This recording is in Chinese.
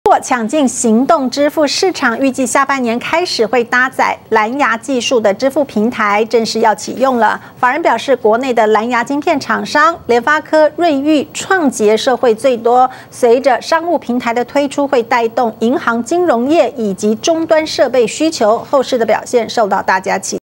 货抢进行动支付市场，预计下半年开始会搭载蓝牙技术的支付平台正式要启用了。法人表示，国内的蓝牙晶片厂商联发科、瑞昱、创捷受惠最多。随着商务平台的推出，会带动银行、金融业以及终端设备需求，后市的表现受到大家期待。